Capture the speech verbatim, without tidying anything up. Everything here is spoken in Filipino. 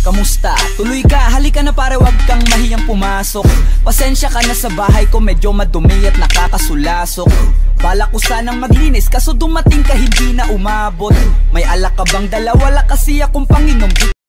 Kamusta? Tuloy ka, halika na pare, wag kang mahiyang pumasok. Pasensya ka na sa bahay ko, medyo madumi at nakakasulasok. Balak ko sanang maglinis, kaso dumating ka hindi na umabot. May alak ka bang dala? Wala kasi akong panginom.